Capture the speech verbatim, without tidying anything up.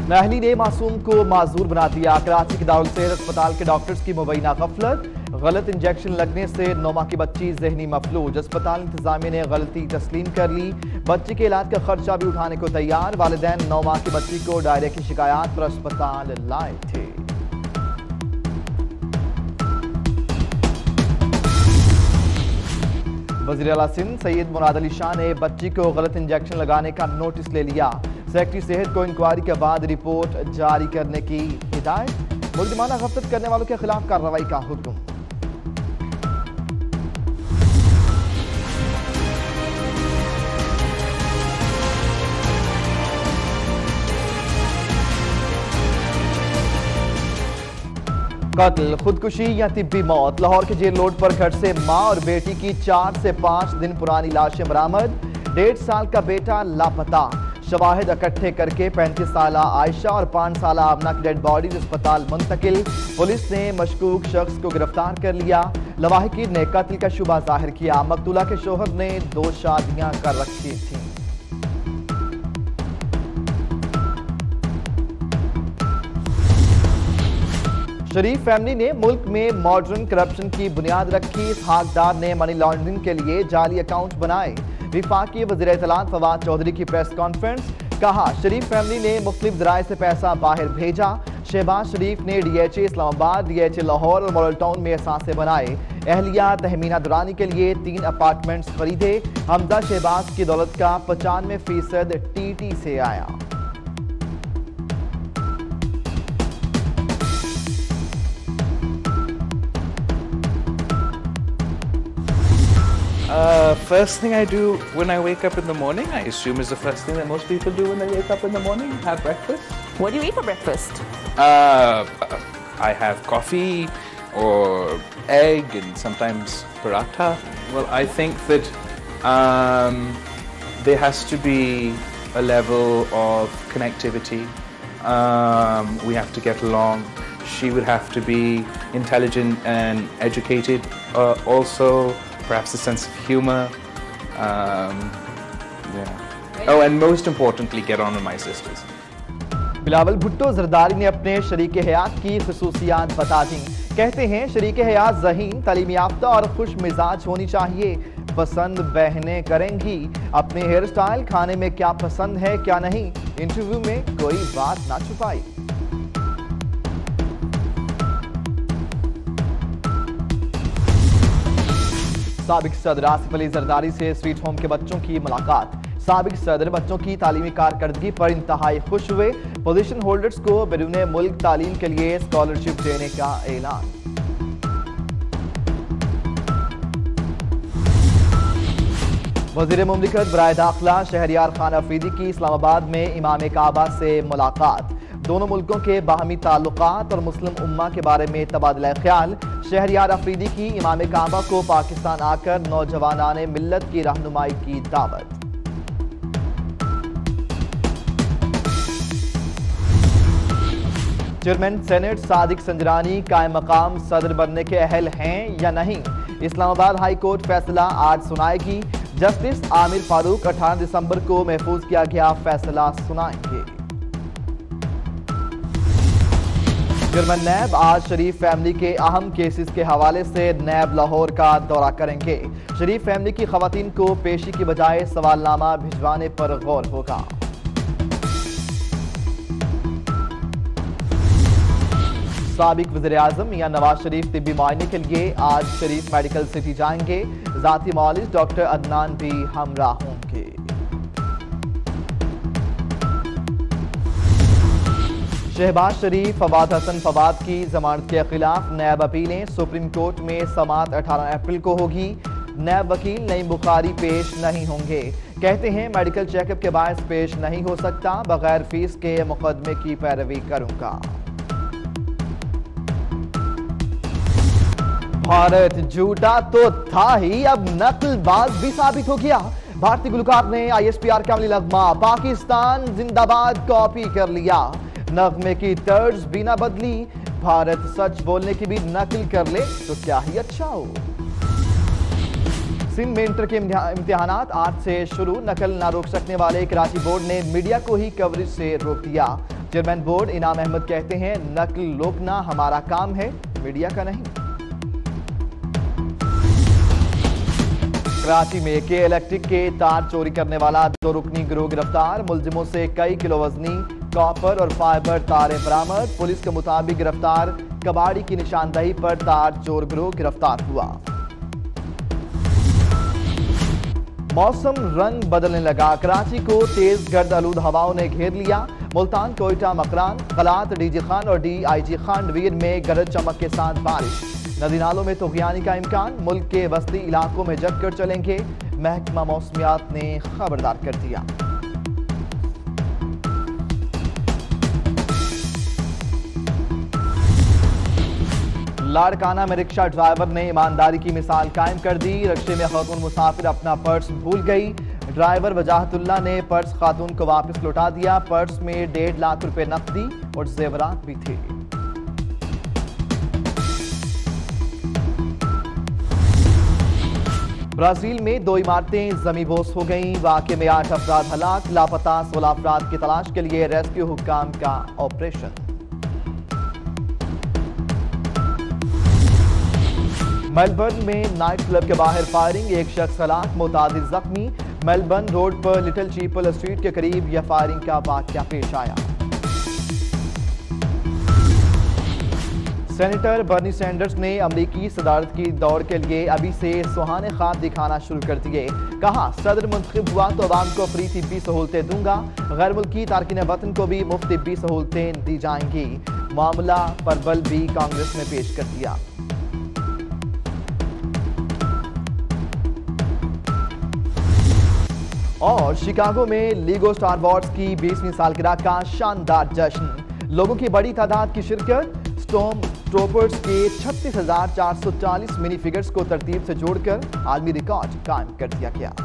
नाहली ने मासूम को माजूर बना दिया। कराची के दारुल सेहत अस्पताल के डॉक्टर्स की मुबैना गफलत, गलत इंजेक्शन लगने से नौ माह की बच्ची जहनी मफलूज। अस्पताल इंतजामिया ने गलती तस्लीम कर ली। बच्ची के इलाज का खर्चा भी उठाने को तैयार। वालिदैन नौ माह की बच्ची को डायरिया की शिकायत पर अस्पताल लाए थे। वज़ीर आला सिंध सैयद मुराद अली शाह ने बच्ची को गलत इंजेक्शन लगाने का नोटिस ले लिया। सेक्रेटरी सेहत को इंक्वायरी के बाद रिपोर्ट जारी करने की हिदायत। मुलजिमाना गफलत करने वालों के खिलाफ कार्रवाई का हुक्म। कत्ल, खुदकुशी या तिब्बी मौत। लाहौर के जेल रोड पर घर से मां और बेटी की चार से पांच दिन पुरानी लाशें बरामद। डेढ़ साल का बेटा लापता। शवाहिद इकट्ठे करके पैंतीस साल आयशा और पांच साल आमना की डेड बॉडीज अस्पताल मुंतकिल। पुलिस ने मशकूक शख्स को गिरफ्तार कर लिया। लवाहिकीन ने कत्ल का शुबा जाहिर किया। मकतूला के शोहर ने दो शादियां कर रखी थी। शरीफ फैमिली ने मुल्क में मॉडर्न करप्शन की बुनियाद रखी। इसहाक डार ने मनी लॉन्ड्रिंग के लिए जाली अकाउंट बनाए। विफाकी वज़ीर इत्तलात फवाद चौधरी की प्रेस कॉन्फ्रेंस, कहा शरीफ फैमिली ने मुख्तलिफ ज़राए से पैसा बाहर भेजा। शहबाज शरीफ ने D H A Islamabad, D H A Lahore और मॉडल टाउन में असासे बनाए। अहलिया तहमीना दुरानी के लिए तीन अपार्टमेंट्स खरीदे। हमजा शहबाज की दौलत का पचानवे फीसद टी टी से आया। Uh, first thing I do when I wake up in the morning, I assume is the first thing that most people do when they wake up in the morning, have breakfast. What do you eat for breakfast? Uh, I have coffee or egg and sometimes paratha. Well, I think that um, there has to be a level of connectivity. Um, we have to get along. She would have to be intelligent and educated. Uh, also, perhaps a sense of humor. Um, yeah. Oh, and most importantly, get on with my sisters. Bilawal Bhutto Zardari ने अपने शरीक हयात की खुसूसियात बता दी। कहते हैं शरीक हयात ज़हीन, तालीम याफ्ता और खुश मिजाज होनी चाहिए। पसंद बहनें करेंगी। अपने हेयर स्टाइल, खाने में क्या पसंद है क्या नहीं, इंटरव्यू में कोई बात ना छुपाई। साबिक सदर आसिफ अली जरदारी से स्वीट होम के बच्चों की मुलाकात। साबिक सदर बच्चों की तालीमी कारकर्दगी पर इंतहाई खुश हुए। पोजीशन होल्डर्स को बैरून मुल्क तालीम के लिए स्कॉलरशिप देने का ऐलान। वज़ीर मुमलिकत बराए दाखिला शहरियार खान अफरीदी की इस्लामाबाद में इमाम काबा से मुलाकात। दोनों मुल्कों के बाहमी ताल्लुकात और मुस्लिम उम्मा के बारे में तबादला ख्याल। शहरियार अफरीदी की इमाम काबा को पाकिस्तान आकर नौजवानाने मिल्लत की रहनुमाई की दावत। चेयरमैन सेनेट सादिक संजरानी कायम मकाम सदर बनने के अहल हैं या नहीं, इस्लामाबाद हाई कोर्ट फैसला आज सुनाएगी। जस्टिस आमिर फारूक अठारह दिसंबर को महफूज किया गया फैसला सुनाएंगे। चेयरमैन नैब आज शरीफ फैमिली के अहम केसेस के हवाले से नैब लाहौर का दौरा करेंगे। शरीफ फैमिली की खवातीन को पेशी की बजाय सवालनामा भिजवाने पर गौर होगा। साबिक वज़ीर आज़म मियां नवाज शरीफ तिब्बी मुआयने के लिए आज शरीफ मेडिकल सिटी जाएंगे। ज़ाती मौलिज डॉक्टर अदनान भी हमरा होंगे। शहबाज शरीफ, फवाद हसन फवाद की जमानत के खिलाफ नैब अपीलें सुप्रीम कोर्ट में समाअत अठारह अप्रैल को होगी। नैब वकील नईम बुखारी पेश नहीं होंगे। कहते हैं मेडिकल चेकअप के बायस पेश नहीं हो सकता, बगैर फीस के मुकदमे की पैरवी करूंगा। भारत झूठा तो था ही, अब नकलबाज भी साबित हो गया। भारतीय गुलकार ने आई एस पी आर का अमली नगमा पाकिस्तान जिंदाबाद कॉपी कर लिया। नगमे की तर्ज भी ना बदली। भारत सच बोलने की भी नकल कर ले तो क्या ही अच्छा हो। सिंध में इंटर के इम्तिहानात आज से शुरू। नकल ना रोक सकने वाले कराची बोर्ड ने मीडिया को ही कवरेज से रोक दिया। चेयरमैन बोर्ड इनाम अहमद कहते हैं, नकल रोकना हमारा काम है, मीडिया का नहीं। कराची में के इलेक्ट्रिक के तार चोरी करने वाला दो रुकनी गिरोह गिरफ्तार। मुलजिमों से कई किलो वजनी कॉपर और फाइबर तारें बरामद। पुलिस के मुताबिक गिरफ्तार कबाड़ी की निशानदही पर तार चोर गिरोह गिरफ्तार हुआ। मौसम रंग बदलने लगा। कराची को तेज गर्द आलूद हवाओं ने घेर लिया। मुल्तान, कोयटा, मकरान, कलात, डीजी खान और डी आई जी खान डिवीजन में गरज चमक के साथ बारिश। नदी नालों में तूफानी का इम्कान। मुल्क के वस्ती इलाकों में जमकर चलेंगे, महकमा मौसमियात ने खबरदार कर दिया। लाड़काना में रिक्शा ड्राइवर ने ईमानदारी की मिसाल कायम कर दी। रिक्शे में खातून मुसाफिर अपना पर्स भूल गई। ड्राइवर वजाहतुल्ला ने पर्स खातून को वापस लौटा दिया। पर्स में डेढ़ लाख रुपए नकदी और जेवरात भी थे। ब्राजील में दो इमारतें जमींबोस हो गईं। वाकये में आठ अफराद हलाक। लापता सोलह अफराद की तलाश के लिए रेस्क्यू हुक्काम का ऑपरेशन। मेलबर्न में नाइट क्लब के बाहर फायरिंग। एक शख्स हलाक, मुतादिद जख्मी। मेलबर्न रोड पर लिटिल चीपल स्ट्रीट के करीब यह फायरिंग का वाकया पेश आया। सेनेटर बर्नी सैंडर्स ने अमरीकी सदारत की दौड़ के लिए अभी से सुहाने ख्वाब दिखाना शुरू कर दिए। कहा, सदर मुंतखब हुआ तो अवाम को फ्री तिब्बी सहूलतें दूंगा। गैर मुल्की तारकिन वतन को भी मुफ्त तिब्बी सहूलतें दी जाएंगी। मामला पर बल भी कांग्रेस ने पेश कर दिया। और शिकागो में लीगो स्टार वॉर्स की बीसवीं सालगिरह का शानदार जश्न। लोगों की बड़ी तादाद की शिरकत। स्टॉर्म ट्रोपर्स के छत्तीस हजार चार सौ चालीस मिनी फिगर्स को तरतीब से जोड़कर आलमी रिकॉर्ड कायम कर दिया गया।